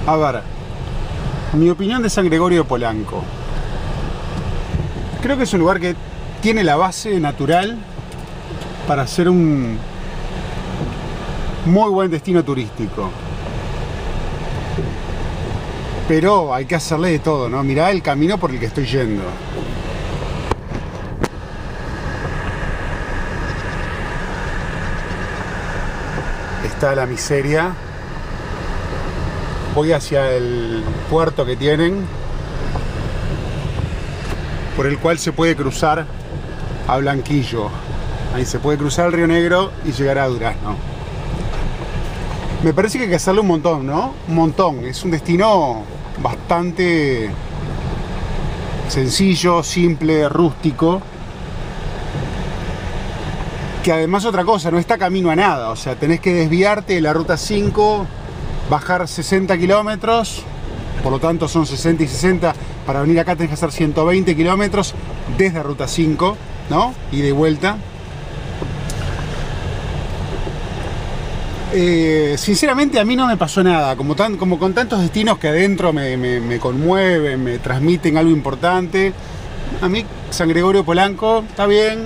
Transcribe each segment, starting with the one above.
A ver, mi opinión de San Gregorio de Polanco. Creo que es un lugar que tiene la base natural para ser un muy buen destino turístico. Pero hay que hacerle de todo, ¿no? Mirá el camino por el que estoy yendo. Está la miseria. Voy hacia el puerto que tienen, por el cual se puede cruzar a Blanquillo. Ahí se puede cruzar el Río Negro y llegar a Durazno. Me parece que hay que hacerle un montón, ¿no? Un montón. Es un destino bastante sencillo, simple, rústico. Que además otra cosa, no está camino a nada. O sea, tenés que desviarte de la ruta 5, bajar 60 kilómetros. Por lo tanto son 60 y 60. Para venir acá tenés que hacer 120 kilómetros desde ruta 5, ¿no? Y de vuelta. Sinceramente a mí no me pasó nada, como con tantos destinos que adentro me conmueven, me transmiten algo importante. A mí San Gregorio Polanco está bien,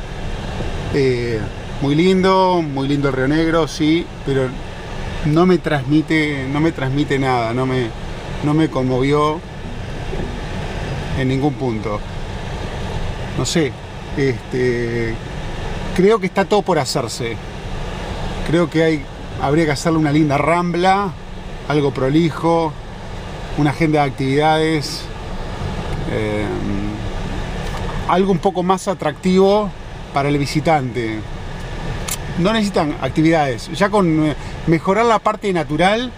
muy lindo el Río Negro, sí, pero no me transmite nada, no me conmovió en ningún punto. No sé, creo que está todo por hacerse. Creo que habría que hacerle una linda rambla, algo prolijo, una agenda de actividades, algo un poco más atractivo para el visitante. No necesitan actividades, ya con mejorar la parte natural,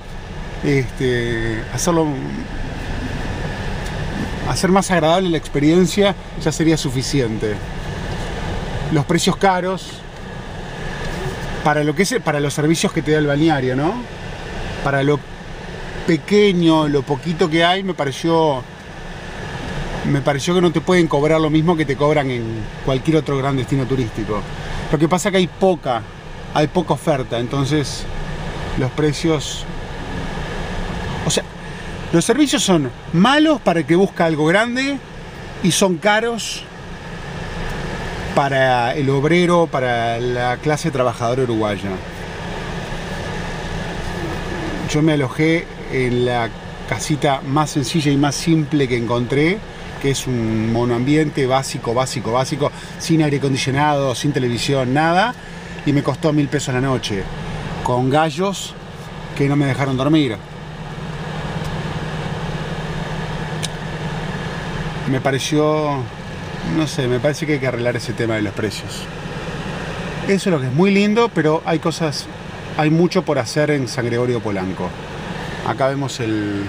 hacer más agradable la experiencia ya sería suficiente. Los precios caros para los servicios que te da el balneario, ¿no? Para lo pequeño, lo poquito que hay, me pareció que no te pueden cobrar lo mismo que te cobran en cualquier otro gran destino turístico. Lo que pasa es que hay poca oferta, entonces los precios, o sea, los servicios son malos para el que busca algo grande y son caros para el obrero, para la clase trabajadora uruguaya. Yo me alojé en la casita más sencilla y más simple que encontré, que es un monoambiente básico, sin aire acondicionado, sin televisión, nada, y me costó 1000 pesos la noche, con gallos que no me dejaron dormir. Me pareció, no sé, me parece que hay que arreglar ese tema de los precios. Eso es lo que es muy lindo, pero hay mucho por hacer en San Gregorio Polanco. Acá vemos el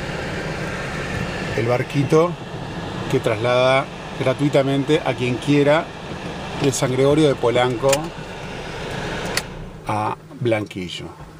barquito que traslada gratuitamente a quien quiera de San Gregorio de Polanco a Blanquillo.